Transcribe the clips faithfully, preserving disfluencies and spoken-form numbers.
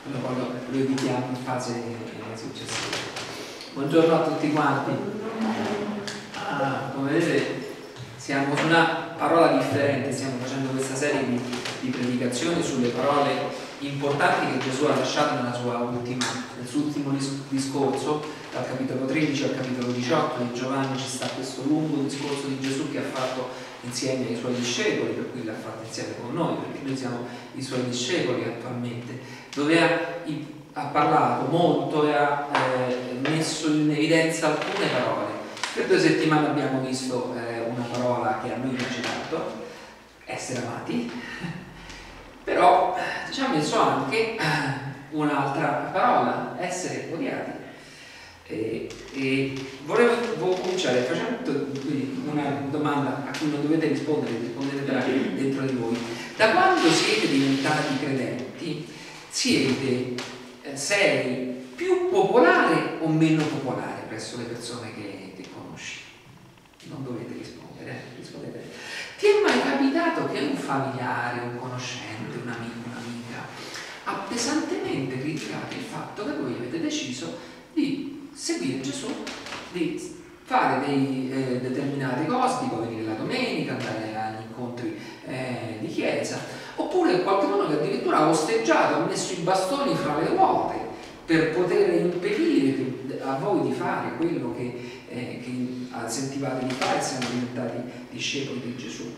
quello poi lo, lo evitiamo in fase successiva. Buongiorno a tutti quanti. Ah, come vedete siamo su una parola differente, stiamo facendo questa serie di, di predicazioni sulle parole importanti che Gesù ha lasciato nella sua ultima, nel suo ultimo discorso, dal capitolo tredici al capitolo diciotto di Giovanni. Ci sta questo lungo discorso di Gesù che ha fatto insieme ai suoi discepoli, per cui l'ha fatto insieme con noi, perché noi siamo i suoi discepoli attualmente, dove ha, ha parlato molto e ha eh, messo in evidenza alcune parole. Per due settimane abbiamo visto eh, una parola che a noi piace tanto, essere amati, però ci ha messo anche un'altra parola, essere odiati. E, e volevo, volevo cominciare facendo una domanda a cui non dovete rispondere, rispondete dentro di voi. Da quando siete diventati credenti, siete eh, sei più popolare o meno popolare presso le persone che, che conosci? Non dovete rispondere, eh? Rispondete. Ti è mai capitato che un familiare, un conoscente, un amico, un'amica ha pesantemente criticato il fatto che voi avete deciso di seguire Gesù, di fare dei eh, determinate cose, tipo venire la domenica, andare agli incontri eh, di chiesa, oppure qualcuno che addirittura ha osteggiato, ha messo i bastoni fra le ruote per poter impedire a voi di fare quello che, eh, che sentivate di fare, essendo diventati discepoli di Gesù.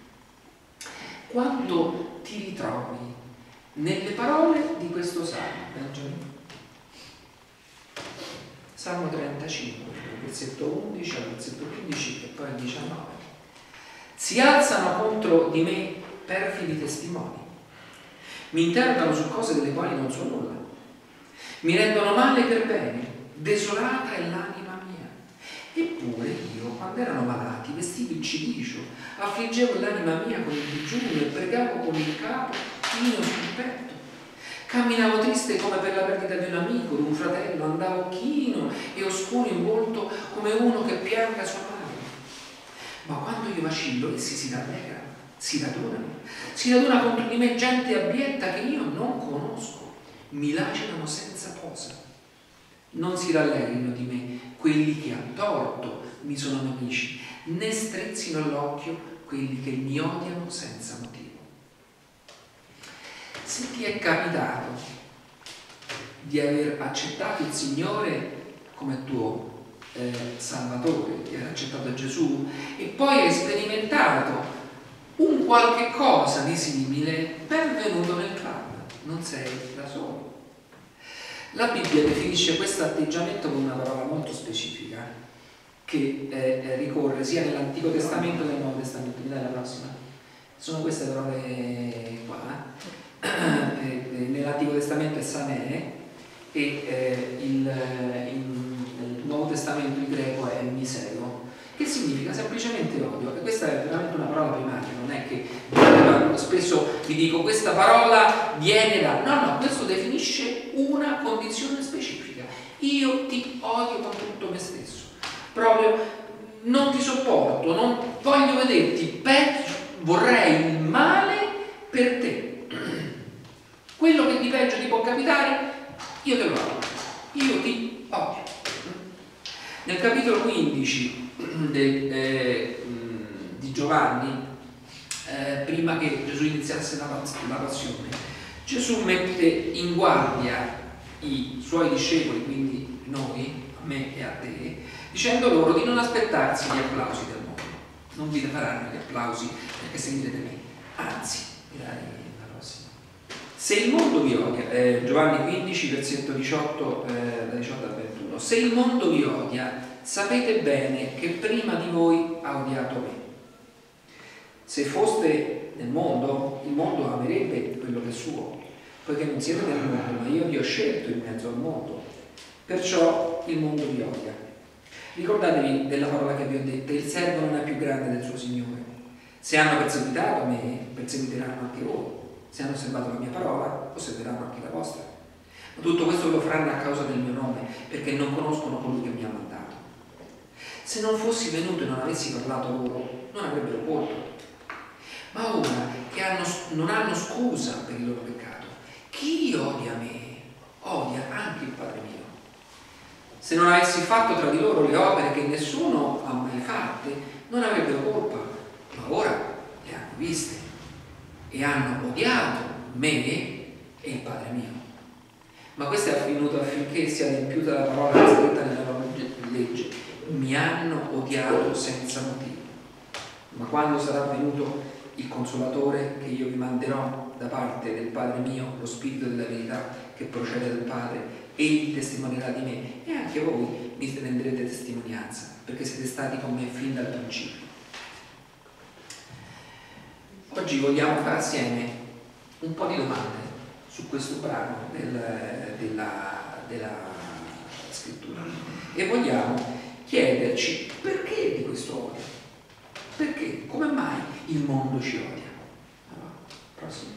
Quando ti ritrovi nelle parole di questo salmo, Benjamin? Salmo trentacinque, versetto undici al versetto quindici e poi al diciannove. Si alzano contro di me perfidi testimoni, mi interrogano su cose delle quali non so nulla, mi rendono male per bene, desolata è l'anima mia. Eppure io, quando erano malati, vestivo il cilicio, affliggevo l'anima mia con il digiuno e pregavo con il capo chino sul petto. Camminavo triste come per la perdita di un amico, di un fratello, andavo chino e oscuro in volto come uno che pianga sua madre. Ma quando io vacillo, essi si rallegrano, si radunano, si raduna contro di me gente abietta che io non conosco, mi lacerano senza posa. Non si rallegrino di me quelli che a torto mi sono nemici, né strizzino l'occhio quelli che mi odiano senza motivo. Se ti è capitato di aver accettato il Signore come tuo eh, Salvatore, di aver accettato Gesù e poi hai sperimentato un qualche cosa di simile, benvenuto nel club, non sei da solo. La Bibbia definisce questo atteggiamento con una parola molto specifica che eh, ricorre sia nell'Antico Testamento che nel Nuovo Testamento. Mi dai la prossima? Sono queste parole qua. Nell'Antico Testamento è Sanè e eh, il, in, nel Nuovo Testamento il greco è misero, che significa semplicemente odio. E questa è veramente una parola primaria, non è che spesso vi dico questa parola viene da... No, no, questo definisce una condizione specifica. Io ti odio con tutto me stesso, proprio non ti sopporto, non voglio vederti peggio, vorrei il male per te. Quello che di peggio ti può capitare, io te lo odio, io ti odio. Nel capitolo quindici de, eh, di Giovanni, eh, prima che Gesù iniziasse la, la passione, Gesù mette in guardia i suoi discepoli, quindi noi, a me e a te, dicendo loro di non aspettarsi gli applausi del mondo. Non vi faranno gli applausi perché seguite me, anzi, direi. Se il mondo vi odia, eh, Giovanni quindici, versetto diciotto, eh, da diciotto al ventuno, se il mondo vi odia, sapete bene che prima di voi ha odiato me. Se foste nel mondo, il mondo amerebbe quello che è suo, poiché non siete nel mondo, ma io vi ho scelto in mezzo al mondo, perciò il mondo vi odia. Ricordatevi della parola che vi ho detta, il servo non è più grande del suo Signore. Se hanno perseguitato me, perseguiteranno anche voi. Se hanno osservato la mia parola, osserveranno anche la vostra. Ma tutto questo lo faranno a causa del mio nome, perché non conoscono colui che mi ha mandato. Se non fossi venuto e non avessi parlato loro, non avrebbero colpa. Ma ora che hanno, non hanno scusa per il loro peccato, chi odia me odia anche il Padre mio. Se non avessi fatto tra di loro le opere che nessuno ha mai fatte, non avrebbero colpa, ma ora le hanno viste e hanno odiato me e il Padre mio. Ma questo è avvenuto affinché sia adempiuta la parola scritta nella loro legge: mi hanno odiato senza motivo. Ma quando sarà venuto il Consolatore che io vi manderò da parte del Padre mio, lo Spirito della verità che procede dal Padre, egli testimonierà di me, e anche voi mi renderete testimonianza, perché siete stati con me fin dal principio. Oggi vogliamo fare assieme un po' di domande su questo brano del, della, della scrittura, e vogliamo chiederci perché di questo odio, perché, come mai il mondo ci odia. Allora, prossimo.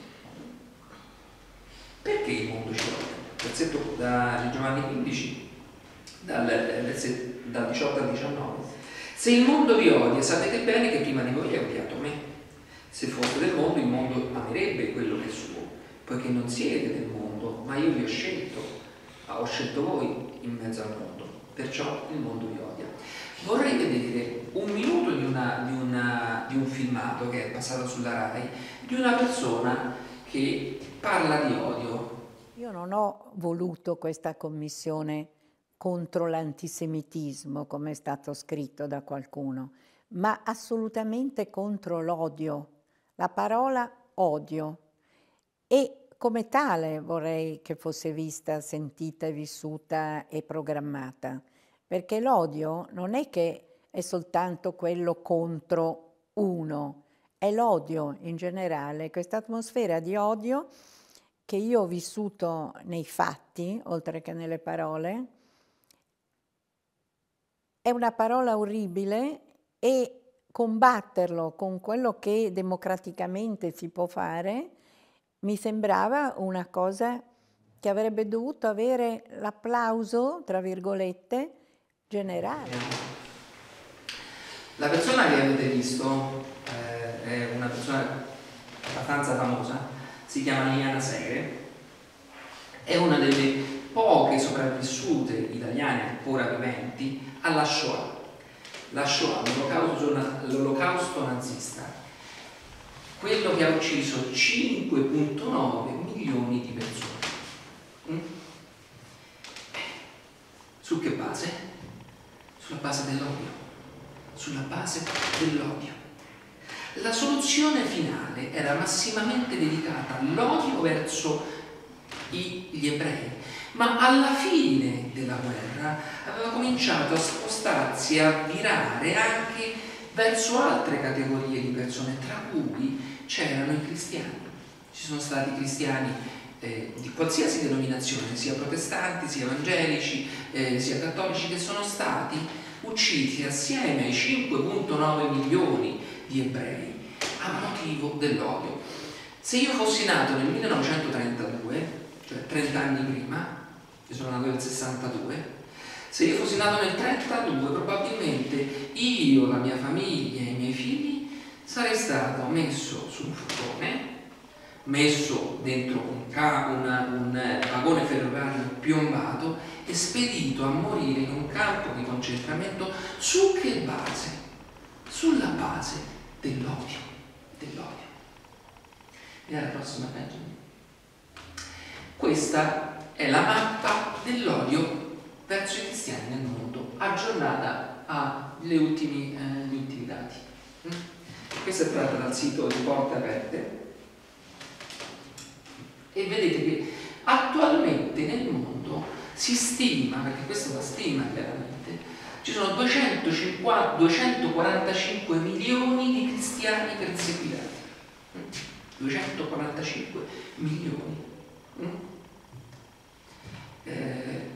Perché il mondo ci odia? Versetto da Giovanni quindici, dal, versetto, dal diciotto al diciannove. Se il mondo vi odia, sapete bene che prima di voi ha odiato me. Se foste del mondo, il mondo amerebbe quello che è suo, poiché non siete del mondo, ma io vi ho scelto, ho scelto voi in mezzo al mondo, perciò il mondo vi odia. Vorrei vedere un minuto di, una, di, una, di un filmato che è passato sulla Rai, di una persona che parla di odio. Io non ho voluto questa commissione contro l'antisemitismo, come è stato scritto da qualcuno, ma assolutamente contro l'odio, la parola odio. E come tale vorrei che fosse vista, sentita, vissuta e programmata, perché l'odio non è che è soltanto quello contro uno, è l'odio in generale, questa atmosfera di odio che io ho vissuto nei fatti, oltre che nelle parole. È una parola orribile, e combatterlo con quello che democraticamente si può fare mi sembrava una cosa che avrebbe dovuto avere l'applauso, tra virgolette, generale. La persona che avete visto eh, è una persona abbastanza famosa, si chiama Liliana Segre, è una delle poche sopravvissute italiane ancora viventi alla Shoah. La Shoah, l'olocausto nazista, quello che ha ucciso cinque virgola nove milioni di persone. Mm? Su che base? Sulla base dell'odio. Sulla base dell'odio. La soluzione finale era massimamente dedicata all'odio verso gli ebrei, ma alla fine della guerra aveva cominciato a spostarsi, a virare anche verso altre categorie di persone, tra cui c'erano i cristiani. Ci sono stati cristiani eh, di qualsiasi denominazione, sia protestanti, sia evangelici, eh, sia cattolici, che sono stati uccisi assieme ai cinque virgola nove milioni di ebrei a motivo dell'odio. Se io fossi nato nel millenovecentotrentadue, cioè trenta anni prima, io sono nato nel sessantadue, se io fossi nato nel trentadue, probabilmente io, la mia famiglia e i miei figli sarei stato messo su un furgone, messo dentro un, una, un vagone ferroviario piombato e spedito a morire in un campo di concentramento. Su che base? Sulla base dell'odio. Dell'odio. E la prossima pagina. Questa è la mappa dell'odio verso i cristiani nel mondo, aggiornata agli ultimi, eh, gli ultimi dati. Mm? Questa è tratta dal sito di Porte Aperte, e vedete che attualmente nel mondo si stima, perché questa è la stima chiaramente, ci sono duecentoquarantacinque milioni di cristiani perseguitati. duecentoquarantacinque milioni. Eh,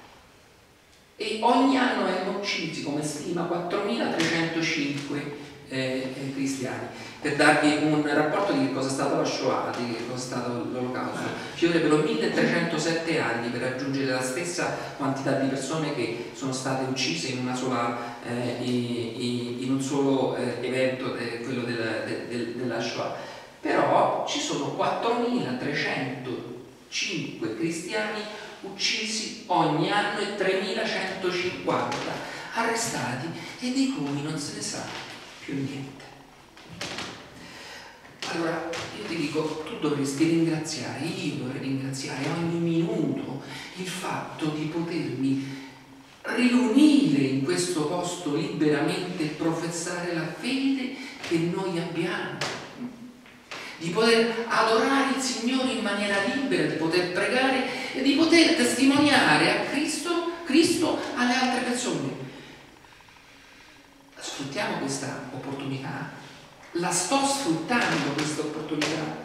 e ogni anno vengono uccisi, come stima, quattromilatrecentocinque eh, eh, cristiani. Per darvi un rapporto di che cosa è stato la Shoah, di che cosa è stato l'Olocausto, ci vorrebbero milletrecentosette anni per raggiungere la stessa quantità di persone che sono state uccise in una sola eh, in, in un solo eh, evento, eh, quello del, del, della Shoah. Però ci sono quattromilatrecento cinque cristiani uccisi ogni anno e tremilacentocinquanta arrestati e di cui non se ne sa più niente. Allora io ti dico, tu dovresti ringraziare, io dovrei ringraziare ogni minuto il fatto di potermi riunire in questo posto liberamente e professare la fede che noi abbiamo, di poter adorare il Signore in maniera libera, di poter pregare e di poter testimoniare a Cristo, Cristo alle altre persone. Sfruttiamo questa opportunità, la sto sfruttando questa opportunità,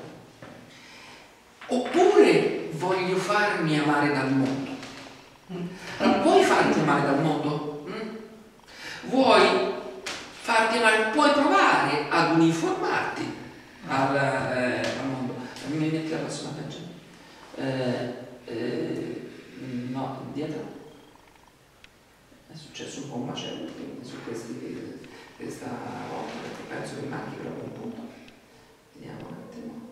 oppure voglio farmi amare dal mondo? Allora, vuoi farti amare dal mondo? Vuoi farti amare? Puoi provare ad uniformarti al, eh, al mondo. Mi metti la prossima pagina. Eh, eh, no, dietro. È successo un po' un macello su questi, questa volta, perché penso che manchi proprio un punto. Vediamo un attimo.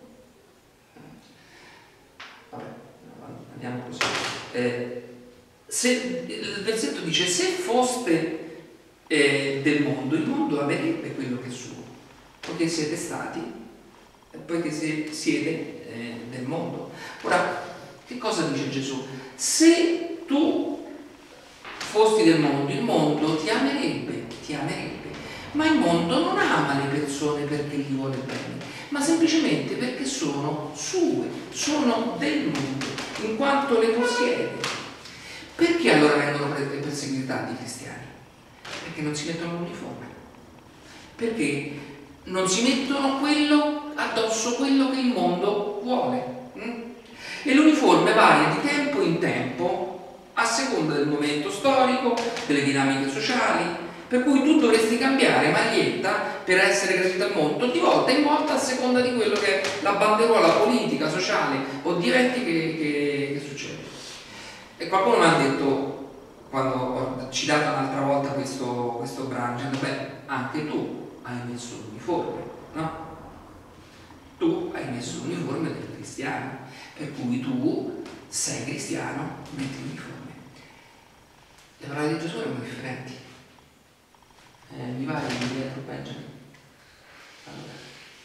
Vabbè, andiamo così. Eh, Se, il versetto dice: se foste eh, del mondo, il mondo amerebbe quello che è suo, poiché siete stati, poiché se, siete eh, del mondo. Ora, che cosa dice Gesù? Se tu fosti del mondo, il mondo ti amerebbe, ti amerebbe, ma il mondo non ama le persone perché gli vuole bene, ma semplicemente perché sono sue, sono del mondo, in quanto le possiede. Perché allora vengono perseguitati i cristiani? Perché non si mettono l'uniforme, perché non si mettono quello addosso, quello che il mondo vuole. E l'uniforme varia di tempo in tempo a seconda del momento storico, delle dinamiche sociali, per cui tu dovresti cambiare maglietta per essere gradito al mondo di volta in volta a seconda di quello che è la banderuola politica, sociale o di eventi che, che, che succede. E qualcuno mi ha detto, quando ho citato un'altra volta questo, questo brano, beh, anche tu hai messo l'uniforme, no? Tu hai messo l'uniforme del cristiano, per cui tu sei cristiano, metti l'uniforme. Le parole di Gesù erano differenti. Eh, mi vai dietro, Benjamin? Allora.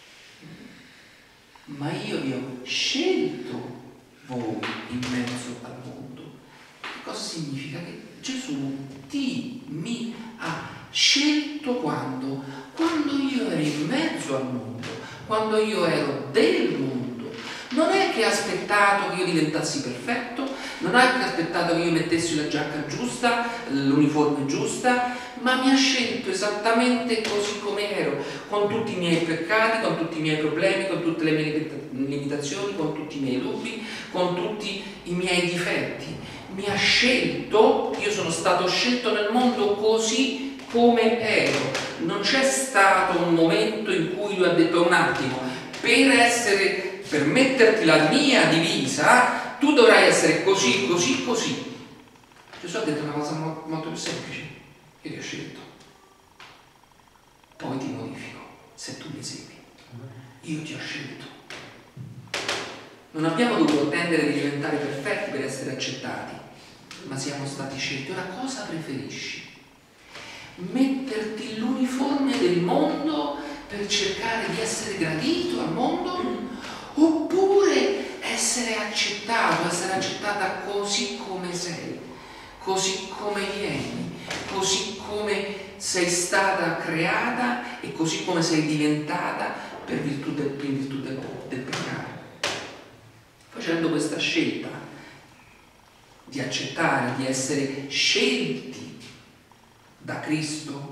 Ma io vi ho scelto voi in mezzo al mondo. Cosa significa? Che Gesù ti, mi ha scelto quando? Quando io ero in mezzo al mondo, quando io ero del mondo. Non è che ha aspettato che io diventassi perfetto, non è che ha aspettato che io mettessi la giacca giusta, l'uniforme giusta, ma mi ha scelto esattamente così come ero, con tutti i miei peccati, con tutti i miei problemi, con tutte le mie limitazioni, con tutti i miei dubbi, con tutti i miei difetti. Mi ha scelto, io sono stato scelto nel mondo così come ero. Non c'è stato un momento in cui lui ha detto: un attimo, per essere, per metterti la mia divisa, tu dovrai essere così, così, così. Gesù ha detto una cosa molto più semplice: io ti ho scelto, poi ti modifico se tu mi segui. Io ti ho scelto. Non abbiamo dovuto attendere di diventare perfetti per essere accettati, ma siamo stati scelti. Ora, cosa preferisci? Metterti l'uniforme del mondo per cercare di essere gradito al mondo? Oppure essere accettato, essere accettata così come sei, così come vieni, così come sei stata creata e così come sei diventata per virtù del, in virtù del, del peccato? Facendo questa scelta di accettare, di essere scelti da Cristo,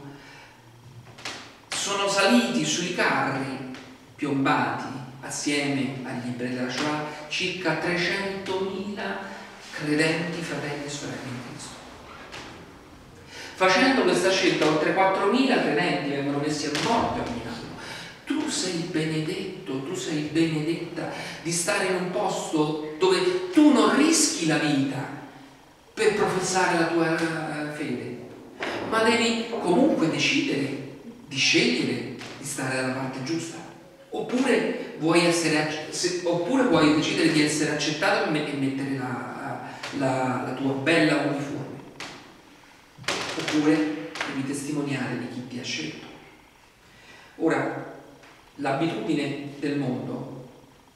sono saliti sui carri piombati assieme agli ebrei della Shoah circa trecentomila credenti, fratelli e sorelle in Cristo. Facendo questa scelta oltre quattromila credenti vengono messi a morte ogni anno. Tu sei benedetto, tu sei benedetta di stare in un posto dove tu non rischi la vita per professare la tua fede, ma devi comunque decidere di scegliere di stare dalla parte giusta, oppure vuoi essere, se, oppure puoi decidere di essere accettato e mettere la, la, la tua bella uniforme, oppure devi testimoniare di chi ti ha scelto. Ora, l'abitudine del mondo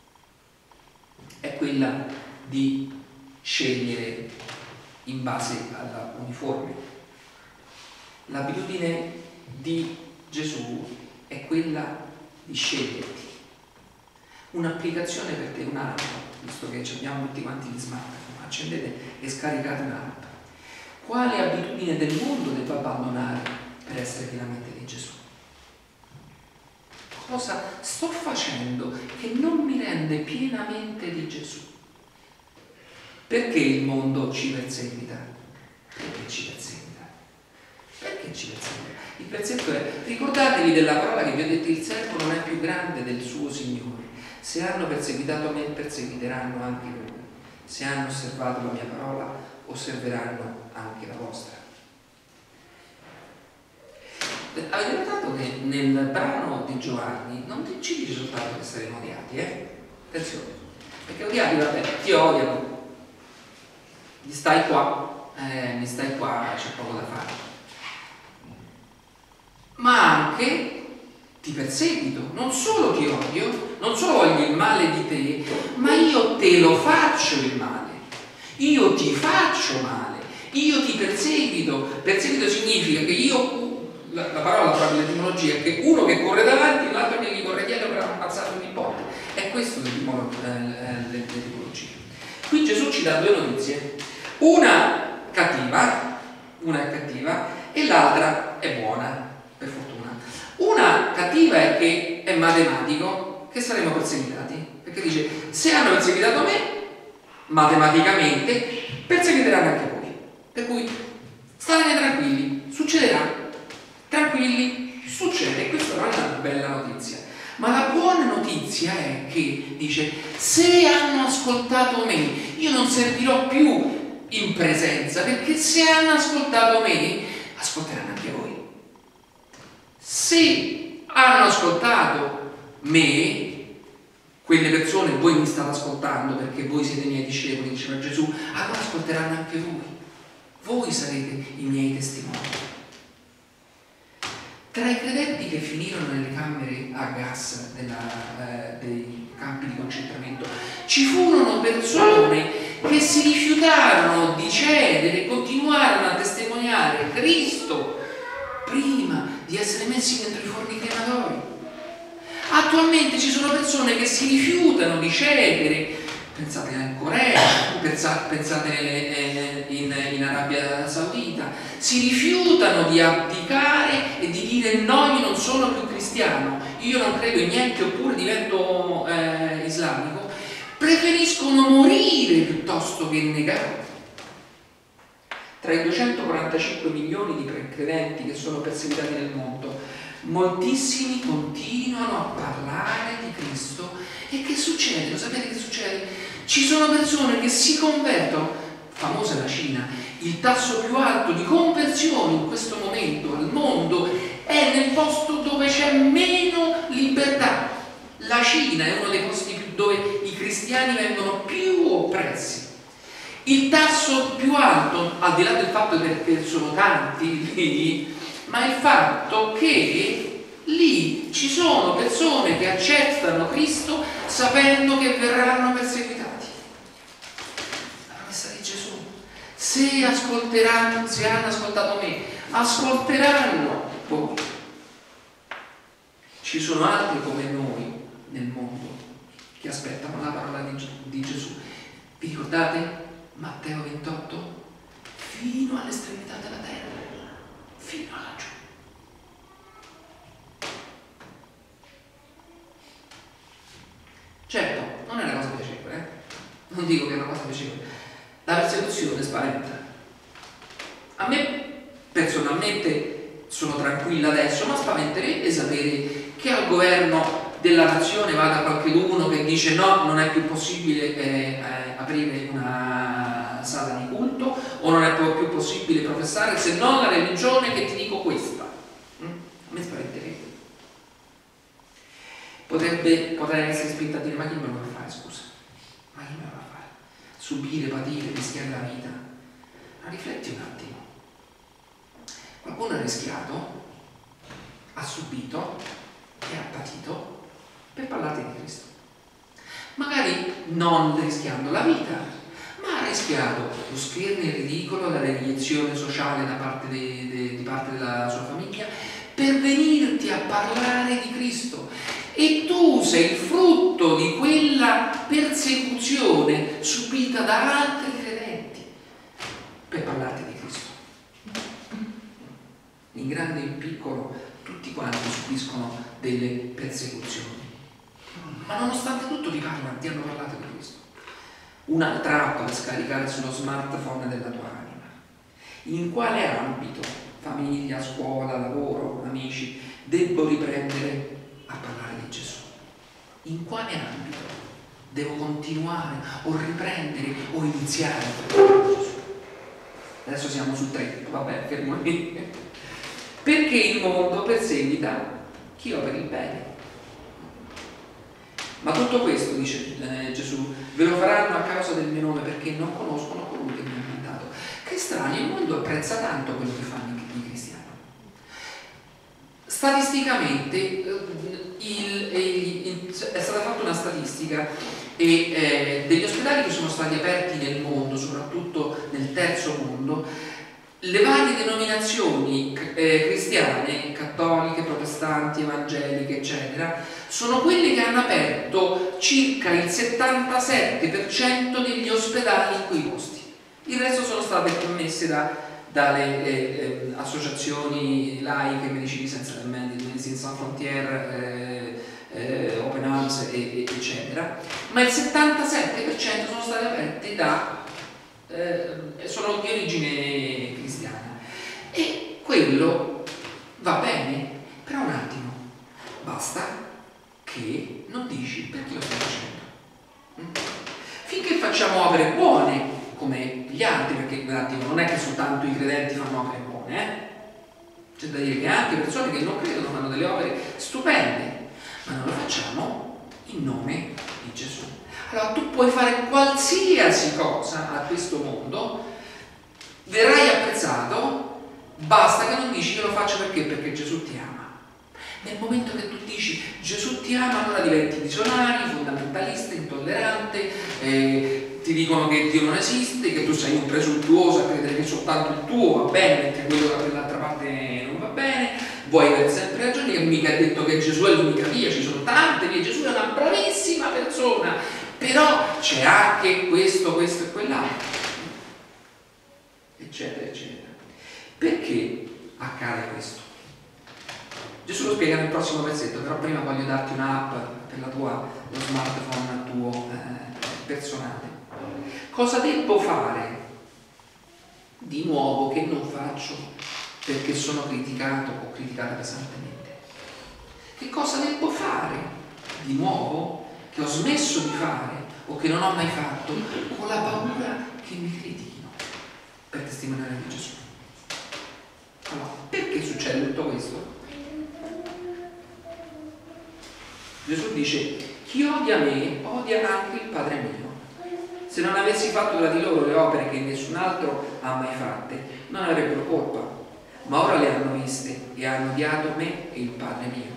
è quella di scegliere in base alla uniforme. L'abitudine di Gesù è quella di sceglierti. Un'applicazione per te, un'app, visto che abbiamo tutti quanti gli smartphone, accendete e scaricate un'app. Quale abitudine del mondo devo abbandonare per essere pienamente di Gesù? Cosa sto facendo che non mi rende pienamente di Gesù? Perché il mondo ci perseguita? Perché ci perseguita? Perché ci perseguita? Il versetto è: ricordatevi della parola che vi ho detto, il servo non è più grande del suo Signore. Se hanno perseguitato me, perseguiteranno anche voi. Se hanno osservato la mia parola, osserveranno anche la vostra. Avete notato che nel brano di Giovanni non ci dice soltanto che saremo odiati, eh? Attenzione, perché odiati, vabbè, ti odiano, mi stai qua, eh, mi stai qua, c'è poco da fare. Ma anche ti perseguito, non solo ti odio, non solo voglio il male di te, ma io te lo faccio il male, io ti faccio male, io ti perseguito. Perseguito significa che io, la, la parola proprio l'etimologia è che uno che corre davanti, l'altro che gli corre dietro per ammazzare ogni botte. È questo l'etimologia. Qui Gesù ci dà due notizie, una cattiva, una è cattiva e l'altra è buona, per fortuna. Una cattiva è che è matematico, che saremo perseguitati, perché dice: se hanno perseguitato me, matematicamente perseguiteranno anche voi. Per cui state tranquilli, succederà, tranquilli, succede. E questa non è una bella notizia. Ma la buona notizia è che dice: se hanno ascoltato me, io non servirò più in presenza, perché se hanno ascoltato me, ascolteranno anche voi. Se hanno ascoltato me, quelle persone, voi mi state ascoltando perché voi siete i miei discepoli, diceva Gesù, allora ascolteranno anche voi. Voi sarete i miei testimoni. Tra i credenti che finirono nelle camere a gas della, eh, dei campi di concentramento ci furono persone che si rifiutarono di cedere e continuarono a testimoniare Cristo prima di essere messi dentro i forni crematori. Attualmente ci sono persone che si rifiutano di cedere, pensate in Corea, pensate, pensate nelle, in, in Arabia Saudita, si rifiutano di abdicare e di dire no, io non sono più cristiano, io non credo in niente oppure divento eh, islamico, preferiscono morire piuttosto che negare. Tra i duecentoquarantacinque milioni di credenti che sono perseguitati nel mondo, moltissimi continuano a parlare di Cristo. E che succede? Lo sapete che succede? Ci sono persone che si convertono, famosa la Cina, il tasso più alto di conversioni in questo momento al mondo è nel posto dove c'è meno libertà. La Cina è uno dei posti più dove i cristiani vengono più oppressi. Il tasso più alto, al di là del fatto che sono tanti lì, ma il fatto che lì ci sono persone che accettano Cristo sapendo che verranno perseguitati. La promessa di Gesù: se ascolteranno, se hanno ascoltato me, ascolteranno voi. Ci sono altri come noi nel mondo che aspettano la parola di, di Gesù. Vi ricordate? Matteo ventotto, fino all'estremità della terra, fino a laggiù. Certo, non è una cosa piacevole, eh? Non dico che è una cosa piacevole. La persecuzione spaventa. A me personalmente sono tranquilla adesso, ma spaventerebbe sapere che al governo della nazione vada qualcuno che dice no, non è più possibile eh, eh, aprire una sala di culto o non è più possibile professare se non la religione che ti dico questa. Mm? A me spaventerebbe. potrebbe poter essere spinta a dire: ma chi me lo va a fare, scusa? Ma chi me lo va a fare? Subire, patire, rischiare la vita? Ma rifletti un attimo. Qualcuno ha rischiato, ha subito e ha patito per parlarti di Cristo. Magari non rischiando la vita, ma ha rischiato lo scherno, il ridicolo, la reiezione sociale da parte de, de, di parte della sua famiglia, per venirti a parlare di Cristo. E tu sei il frutto di quella persecuzione subita da altri credenti per parlarti di Cristo. In grande e in piccolo tutti quanti subiscono delle persecuzioni, ma nonostante tutto ti parlano, ti hanno parlato di Cristo. Un'altra app da scaricare sullo smartphone della tua anima. In quale ambito, famiglia, scuola, lavoro, amici, devo riprendere a parlare di Gesù? In quale ambito devo continuare o riprendere o iniziare a parlare di Gesù? Adesso siamo su tre, vabbè, fermo lì. Perché il mondo perseguita chi opera il bene. Ma tutto questo, dice eh, Gesù, ve lo faranno a causa del mio nome, perché non conoscono colui che mi ha mandato. Che strano, il mondo apprezza tanto quello che fanno i cristiani. Statisticamente il, il, il, è stata fatta una statistica e, eh, degli ospedali che sono stati aperti nel mondo, soprattutto nel terzo mondo. Le varie denominazioni eh, cristiane, cattoliche, protestanti, evangeliche, eccetera, sono quelle che hanno aperto circa il settantasette per cento degli ospedali in quei posti. Il resto sono state commesse da, dalle eh, eh, associazioni laiche, Medici Senza Medicine Sans Frontières, eh, eh, Open Arms, e, e, eccetera, ma il settantasette per cento sono state aperte da Eh, sono di origine cristiana, e quello va bene, però un attimo, basta che non dici perché lo stai facendo. Finché facciamo opere buone come gli altri, perché un attimo, non è che soltanto i credenti fanno opere buone, eh? C'è da dire che anche persone che non credono fanno delle opere stupende, ma non lo facciamo in nome di Gesù. Allora tu puoi fare qualsiasi cosa a questo mondo, verrai apprezzato, basta che non dici che lo faccio perché? Perché Gesù ti ama. Nel momento che tu dici Gesù ti ama, allora diventi visionario, fondamentalista, intollerante, eh, ti dicono che Dio non esiste, che tu sei un presuntuoso a credere che soltanto il tuo va bene, mentre quello da quell'altra parte non va bene, vuoi avere sempre ragione, che mica ha detto che Gesù è l'unica via, ci sono tante vie, Gesù è una bravissima persona. Però c'è anche questo, questo e quell'altro, eccetera, eccetera. Perché accade questo? Gesù lo spiega nel prossimo versetto, però prima voglio darti un'app per la tua, lo smartphone tuo eh, personale. Cosa devo fare di nuovo che non faccio perché sono criticato o criticata pesantemente? Che cosa devo fare di nuovo che ho smesso di fare o che non ho mai fatto con la paura che mi critichino per testimoniare di Gesù? Allora, perché succede tutto questo? Gesù dice: chi odia me odia anche il Padre mio. Se non avessi fatto tra di loro le opere che nessun altro ha mai fatte, non avrebbero colpa, ma ora le hanno viste e hanno odiato me e il Padre mio.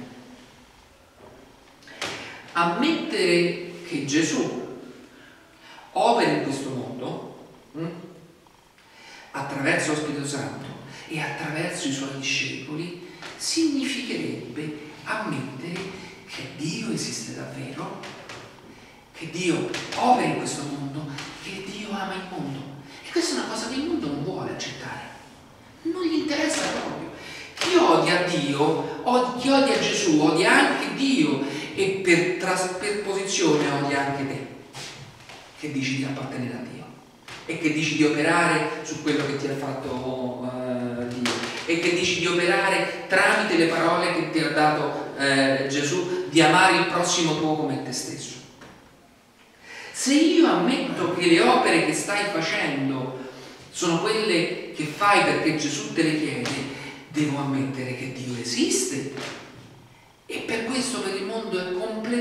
Ammettere che Gesù opera in questo mondo hm, attraverso lo Spirito Santo e attraverso i suoi discepoli significherebbe ammettere che Dio esiste davvero, che Dio opera in questo mondo, che Dio ama il mondo. E questa è una cosa che il mondo non vuole accettare, non gli interessa proprio. Chi odia Dio, od- chi odia Gesù, odia anche Dio, e per trasposizione odia anche te, che dici di appartenere a Dio e che dici di operare su quello che ti ha fatto uh, Dio, e che dici di operare tramite le parole che ti ha dato uh, Gesù, di amare il prossimo tuo come te stesso. Se io ammetto che le opere che stai facendo sono quelle che fai perché Gesù te le chiede, devo ammettere che Dio esiste. E per questo per il mondo è completamente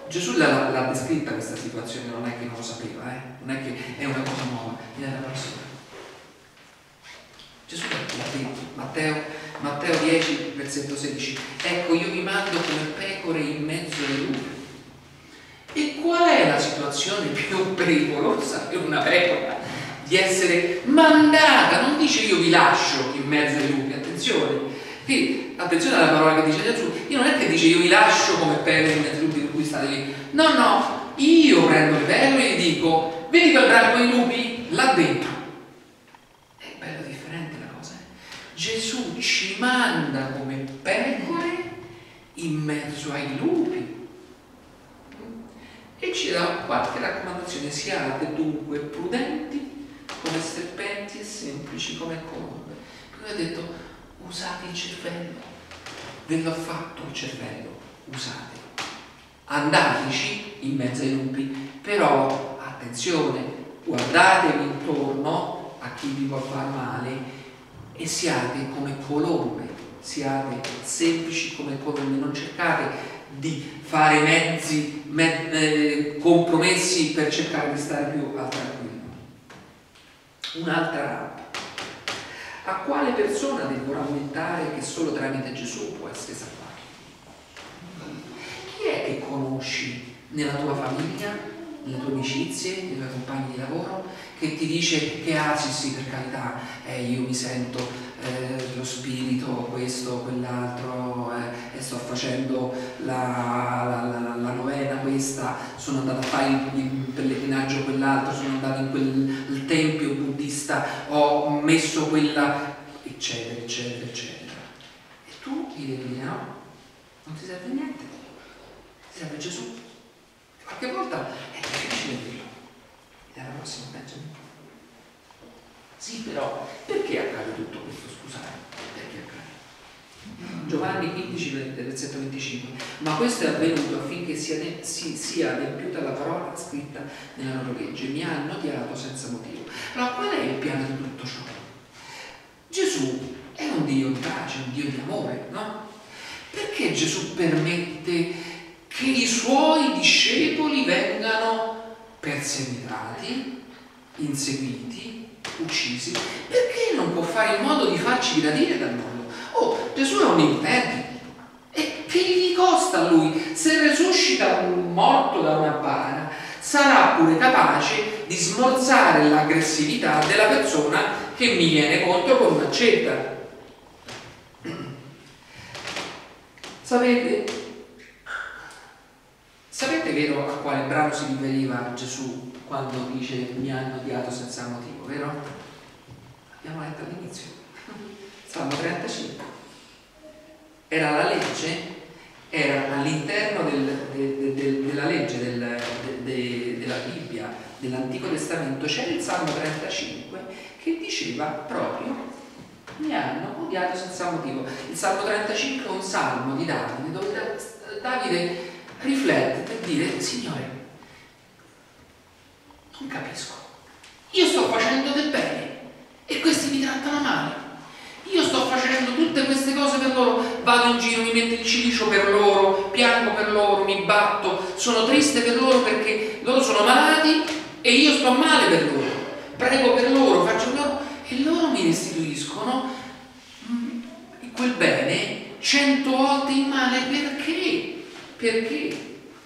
Gesù l'ha, l'ha descritta questa situazione, non è che non lo sapeva, eh? Non è che è una cosa nuova, era la prossima. Gesù l'ha detto, Matteo, Matteo dieci, versetto sedici, ecco io vi mando come pecore in mezzo ai lupi. E qual è la situazione più pericolosa per una pecora? Di essere mandata, non dice io vi lascio in mezzo ai lupi, attenzione, qui, attenzione alla parola che dice Gesù, io non è che dice io vi lascio come pecore in mezzo ai lupi per cui state lì, no no, io prendo le pecore e gli dico vedi quel branco di lupi là dentro. È bella differente la cosa, eh? Gesù ci manda come pecore in mezzo ai lupi e ci dà qualche raccomandazione: siate dunque prudenti come serpenti e semplici come colombe. Lui ha detto usate il cervello, ve l'ho fatto il cervello, usate, andateci in mezzo ai lupi, però attenzione, guardatevi intorno a chi vi vuol far male e siate come colombe, siate semplici come colombe, non cercate di fare mezzi me, eh, compromessi per cercare di stare più al tranquillo. Un'altra rampa. A quale persona devo rammentare che solo tramite Gesù può essere salvato? Chi è che conosci nella tua famiglia, nelle tue amicizie, nei tuoi compagni di lavoro, che ti dice che ah sì sì per carità, eh, io mi sento eh, lo spirito, questo, quell'altro, eh, e sto facendo la, la, la, la novena questa, sono andato a fare il, il pellegrinaggio quell'altro, sono andato in quel tempio buddista, ho messo quella, eccetera, eccetera, eccetera. E tu gli devi dire no, non ti serve niente, ti serve Gesù. Qualche volta è difficile dirlo. E alla prossima Benjamin. Sì, però, perché accade tutto questo? Scusate, perché accade? Giovanni quindici, versetto venticinque. Ma questo è avvenuto affinché sia, ne, si, sia adempiuta la parola scritta nella loro legge. Mi hanno odiato senza motivo. Allora, qual è il piano di tutto ciò? Gesù è un Dio di pace, un Dio di amore, no? Perché Gesù permette che i suoi discepoli vengano perseguitati, inseguiti, uccisi? Perché non può fare in modo di farci gradire dal mondo? Oh, Gesù è onnipotente. E che gli costa a lui? Se resuscita un morto da una bara, sarà pure capace di smorzare l'aggressività della persona che mi viene contro con un'accetta. Sapete? Sapete vero a quale brano si riferiva Gesù quando dice mi hanno odiato senza motivo, vero? Abbiamo letto all'inizio. Salmo trentacinque. Era la legge, era all'interno del, de, de, de, della legge del, de, de, della Bibbia, dell'Antico Testamento, c'era il Salmo trentacinque che diceva proprio mi hanno odiato senza motivo. Il Salmo trentacinque è un salmo di Davide dove Davide riflette per dire Signore, non capisco, io sto facendo del bene e questi mi trattano male, io sto facendo tutte queste cose per loro, vado in giro, mi metto il cilicio per loro, piango per loro, mi batto, sono triste per loro perché loro sono malati e io sto male per loro, prego per loro, faccio per loro e loro mi restituiscono quel bene cento volte in male. Perché? Perché?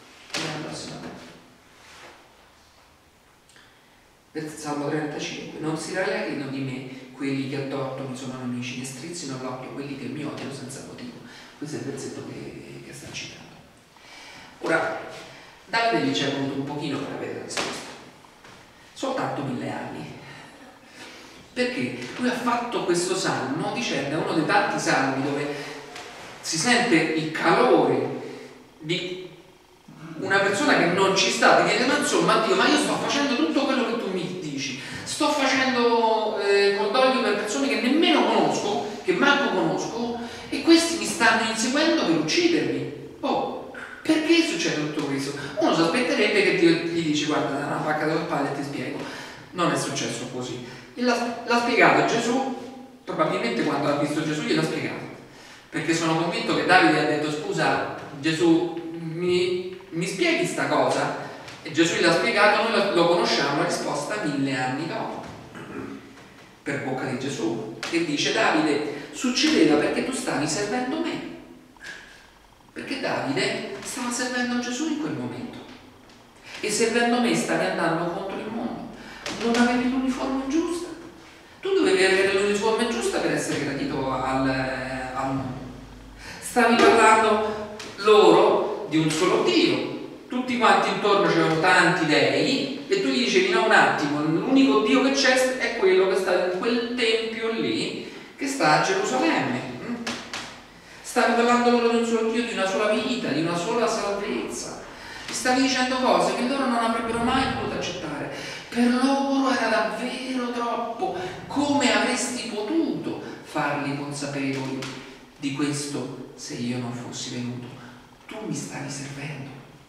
Nel Salmo trentacinque, non si rallegrino di me quelli che a torto mi sono nemici, ne strizzino l'occhio quelli che mi odiano senza motivo. Questo è il versetto che, che sta citando. Ora, Davide gli ci è voluto un pochino per avere la risposta, soltanto mille anni, perché lui ha fatto questo salmo dicendo, è uno dei tanti salmi dove si sente il calore di una persona che non ci sta, di dire ma insomma Dio, ma io sto facendo tutto quello che tu mi dici, sto facendo eh, cordoglio per persone che nemmeno conosco, che manco conosco, e questi mi stanno inseguendo per uccidermi. Oh, perché succede tutto questo? Uno si aspetterebbe che Dio gli dice guarda, da una pacca delle palle e ti spiego. Non è successo così. E l'ha, l'ha spiegato Gesù, probabilmente quando ha visto Gesù gliel'ha spiegato, perché sono convinto che Davide ha detto scusa Gesù, mi, mi spieghi sta cosa? E Gesù gli ha spiegato, noi lo conosciamo, la risposta mille anni dopo, per bocca di Gesù, che dice: Davide, succedeva perché tu stavi servendo me. Perché Davide stava servendo Gesù in quel momento. E servendo me stavi andando contro il mondo. Non avevi l'uniforme giusta. Tu dovevi avere l'uniforme giusta per essere gradito al, al mondo. Stavi parlando loro di un solo Dio. Tutti quanti intorno c'erano tanti dei e tu gli dicevi: no, un attimo, l'unico Dio che c'è è quello che sta in quel tempio lì che sta a Gerusalemme. Stavi parlando loro di un solo Dio, di una sola vita, di una sola salvezza. Ti stavi dicendo cose che loro non avrebbero mai potuto accettare. Per loro era davvero troppo. Come avresti potuto farli consapevoli di questo se io non fossi venuto? Tu mi stavi servendo.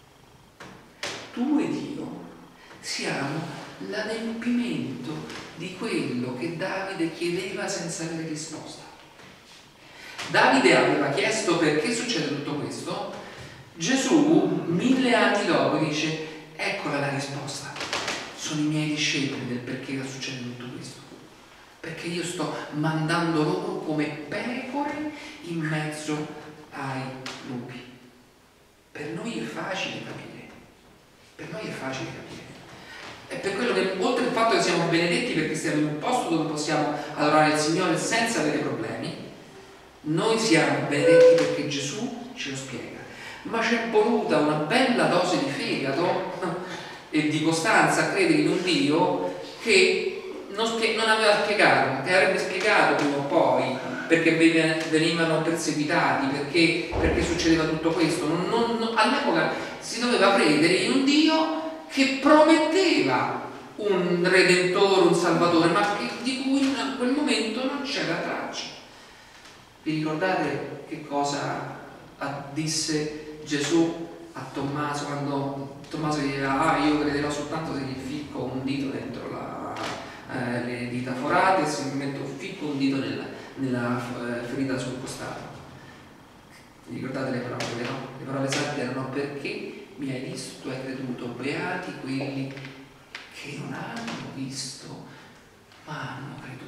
Tu ed io siamo l'adempimento di quello che Davide chiedeva senza avere risposta. Davide aveva chiesto perché succede tutto questo. Gesù, mille anni dopo, dice: eccola la risposta. Sono i miei discepoli del perché succede tutto questo. Perché io sto mandando loro come pecore in mezzo ai lupi. Per noi è facile capire. Per noi è facile capire. È per quello che, oltre al fatto che siamo benedetti perché siamo in un posto dove possiamo adorare il Signore senza avere problemi, noi siamo benedetti perché Gesù ce lo spiega. Ma c'è voluta una bella dose di fegato e di costanza a credere in un Dio che non, spie- non aveva spiegato, che avrebbe spiegato prima o poi perché venivano perseguitati, perché, perché succedeva tutto questo. Non, non, all'epoca si doveva credere in un Dio che prometteva un Redentore, un Salvatore, ma che, di cui in quel momento non c'era traccia. Vi ricordate che cosa disse Gesù a Tommaso quando Tommaso gli diceva: ah, io crederò soltanto se gli ficco un dito dentro la, eh, le dita forate e se mi metto un ficco un dito nella, nella eh, ferita sul costato. Vi ricordate le parole, no? Le parole esatte erano: perché mi hai visto, tu hai creduto, beati quelli che non hanno visto ma hanno creduto.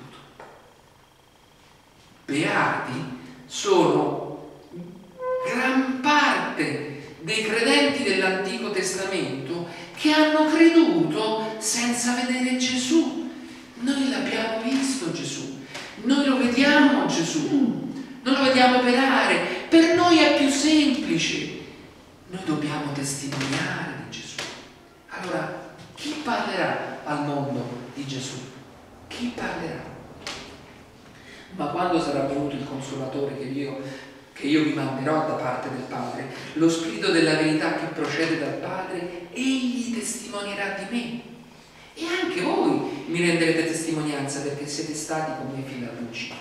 Beati sono gran parte dei credenti dell'Antico Testamento che hanno creduto senza vedere Gesù. Noi l'abbiamo visto Gesù, noi lo vediamo Gesù, non lo vediamo operare. Per noi è più semplice. Noi dobbiamo testimoniare di Gesù. Allora, chi parlerà al mondo di Gesù? Chi parlerà? Ma quando sarà venuto il Consolatore che io, che io vi manderò da parte del Padre, lo Spirito della verità che procede dal Padre, egli testimonierà di me. E anche voi mi renderete testimonianza perché siete stati con me fino al principio.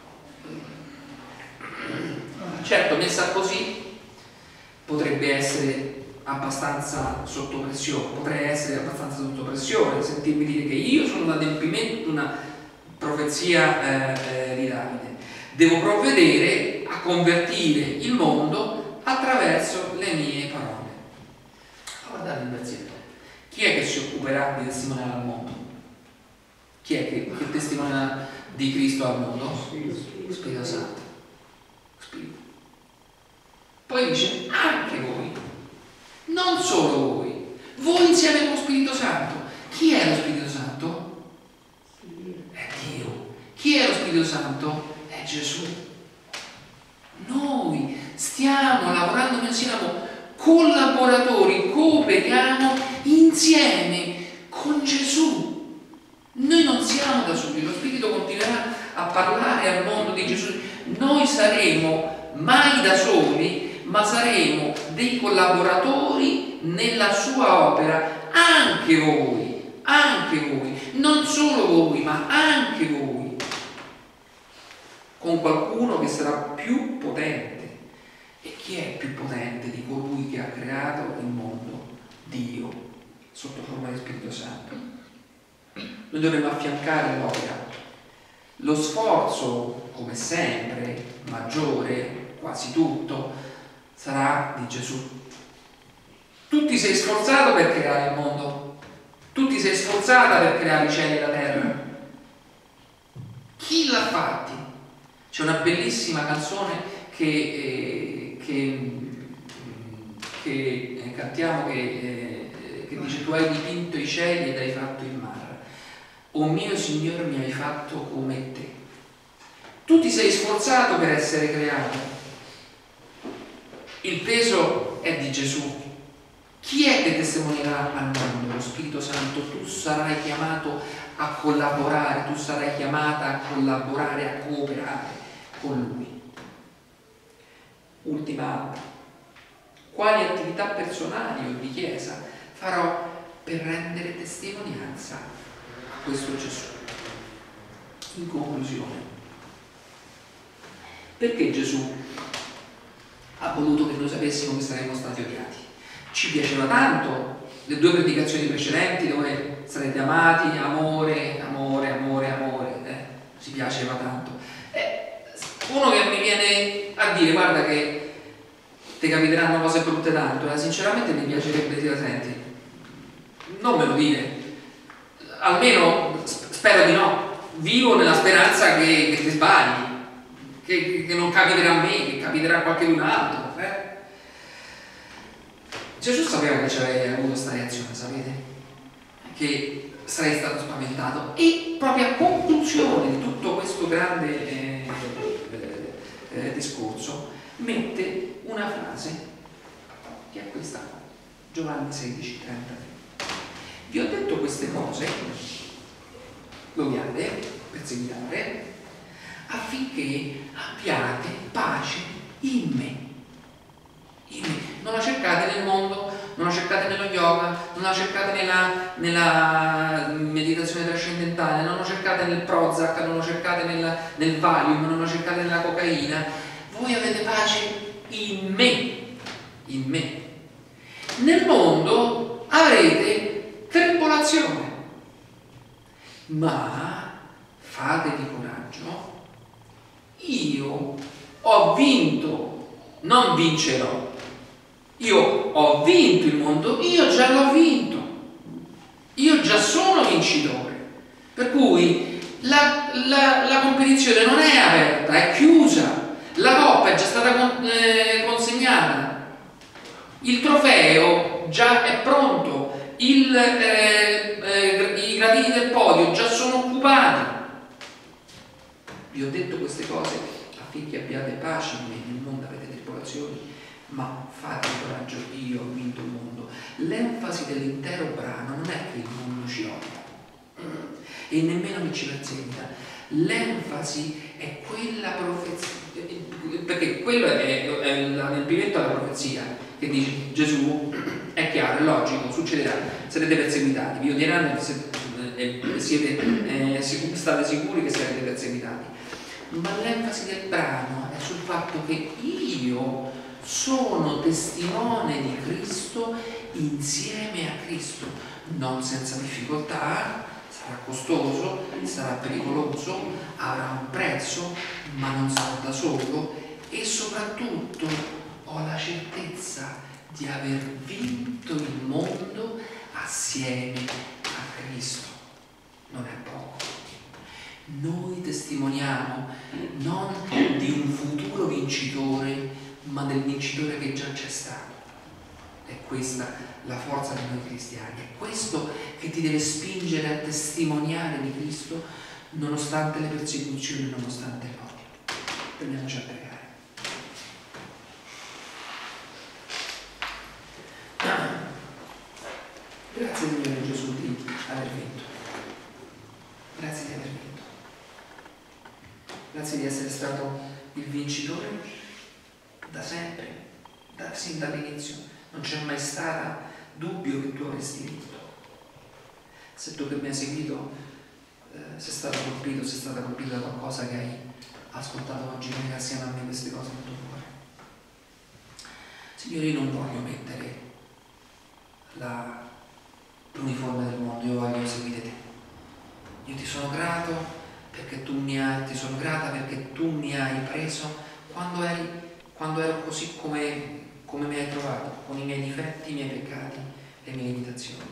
Certo, messa così potrebbe essere abbastanza sotto pressione, potrei essere abbastanza sotto pressione, sentirmi dire che io sono l'adempimento di una profezia eh, eh, di Davide. Devo provvedere a convertire il mondo attraverso le mie parole. Guardate il versetto. Chi è che si occuperà di testimoniare al mondo? Chi è che, che testimonia di Cristo al mondo? Spirito, Spirito Santo. Spirito. Poi dice anche voi, non solo voi, voi insieme con lo Spirito Santo. Chi è lo Spirito Santo? È Dio. Chi è lo Spirito Santo? È Gesù. Noi stiamo lavorando, noi siamo collaboratori, cooperiamo insieme con Gesù. Noi non siamo da soli, lo Spirito continuerà a parlare al mondo di Gesù. Noi saremo mai da soli, ma saremo dei collaboratori nella sua opera, anche voi, anche voi, non solo voi, ma anche voi, con qualcuno che sarà più potente. E chi è più potente di colui che ha creato il mondo? Dio, sotto forma di Spirito Santo. Noi dovremo affiancare l'opera. Lo sforzo, come sempre, maggiore, quasi tutto, sarà di Gesù. tu ti sei sforzato per creare il mondo, tu ti sei sforzata per creare i cieli e la terra. Chi l'ha fatti? C'è una bellissima canzone che, eh, che, che eh, cantiamo che, eh, che dice: tu hai dipinto i cieli ed hai fatto il mare, o mio Signore mi hai fatto come te. Tu ti sei sforzato per essere creato, il peso è di Gesù. Chi è che testimonierà al mondo? Lo Spirito Santo. Tu sarai chiamato a collaborare, tu sarai chiamata a collaborare, a cooperare con Lui. Ultima, quali attività personali o di Chiesa farò per rendere testimonianza a questo Gesù? In conclusione, perché Gesù ha voluto che noi sapessimo che saremmo stati odiati? Ci piaceva tanto le due predicazioni precedenti dove sarete amati, amore, amore, amore, amore, eh? Ci piaceva tanto. Eh, uno che mi viene a dire: guarda che ti capiteranno cose brutte tanto, eh? Sinceramente mi piacerebbe dire: senti, non me lo dire, almeno spero di no, vivo nella speranza che, che ti sbagli, che, che non capiterà a me, che capiterà a qualcun altro, eh? Gesù sapeva che ci avrei avuto questa reazione, sapete? Che sarei stato spaventato, e proprio a conclusione di tutto questo grande eh, eh, eh, discorso mette una frase che è questa, Giovanni sedici trentatré: vi ho detto queste cose, odiate, perseguitate, affinché abbiate pace in me. In me. Non la cercate nel mondo, non la cercate nello yoga, non la cercate nella, nella meditazione trascendentale, non la cercate nel Prozac, non la cercate nel, nel Valium, non la cercate nella cocaina. Voi avete pace in me, in me. Nel mondo avrete tribolazione, ma fatevi coraggio, io ho vinto, non vincerò. Io ho vinto il mondo, io già l'ho vinto, io già sono vincitore, per cui la, la, la competizione non è aperta, è chiusa, la coppa è già stata con, eh, consegnata, il trofeo già è pronto, il, eh, eh, i gradini del podio già sono occupati. Vi ho detto queste cose affinché abbiate pace in me. Nel mondo avete tribolazioni, ma fate coraggio, io ho vinto il mondo. L'enfasi dell'intero brano non è che il mondo ci odia e nemmeno che ci perseguita. L'enfasi è quella profezia, perché quello è, è l'adempimento alla profezia che dice Gesù: è chiaro, è logico, succederà, sarete perseguitati, vi odieranno e siete, eh, state sicuri che sarete perseguitati. Ma l'enfasi del brano è sul fatto che io sono testimone di Cristo insieme a Cristo, non senza difficoltà, sarà costoso, sarà pericoloso, avrà un prezzo, ma non sarò da solo, e soprattutto ho la certezza di aver vinto il mondo assieme a Cristo. Non è poco. Noi testimoniamo non di un futuro vincitore, ma del vincitore che già c'è stato. È questa la forza di noi cristiani, è questo che ti deve spingere a testimoniare di Cristo nonostante le persecuzioni, nonostante l'odio. Prendiamoci a pregare. Grazie Signore Gesù di aver vinto, grazie di aver vinto, grazie di essere stato il vincitore da sempre, da, sin dall'inizio. Non c'è mai stato dubbio che tu avresti vinto. Se tu che mi hai seguito eh, sei stato colpito, sei stata colpita da qualcosa che hai ascoltato oggi, venga assieme a me queste cose nel tuo cuore. Signore, io non voglio mettere la, l'uniforme del mondo, io voglio seguire te. Io ti sono grato perché tu mi hai, ti sono grata perché tu mi hai preso quando eri, quando ero così come come mi hai trovato, con i miei difetti, i miei peccati, le mie limitazioni.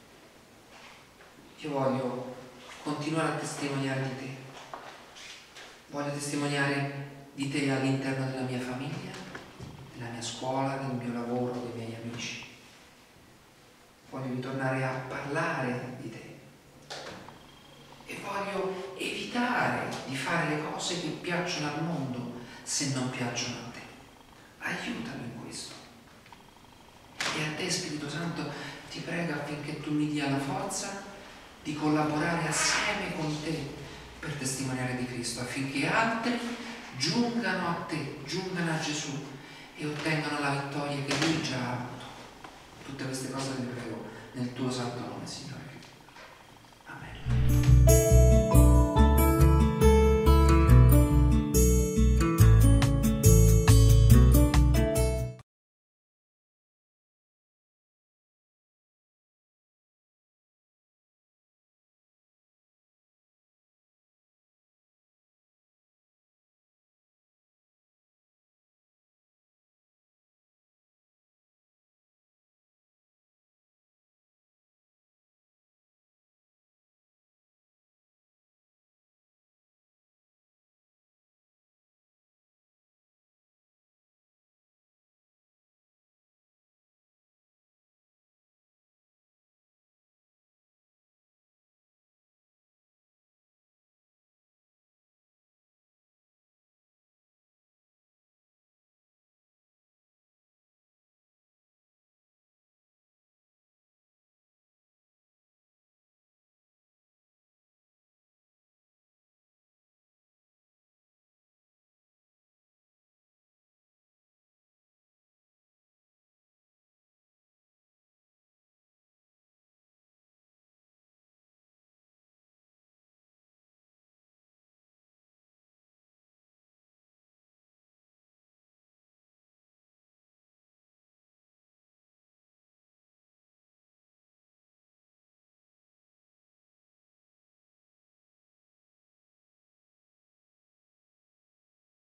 Io voglio continuare a testimoniare di te. Voglio testimoniare di te all'interno della mia famiglia, della mia scuola, del mio lavoro, dei miei amici. Voglio ritornare a parlare di te. E voglio evitare di fare le cose che piacciono al mondo se non piacciono a te. Aiutami in questo. E a te, Spirito Santo, ti prego affinché tu mi dia la forza di collaborare assieme con te per testimoniare di Cristo, affinché altri giungano a te, giungano a Gesù e ottengano la vittoria che Lui già ha avuto. Tutte queste cose le prego nel tuo santo nome, Signore.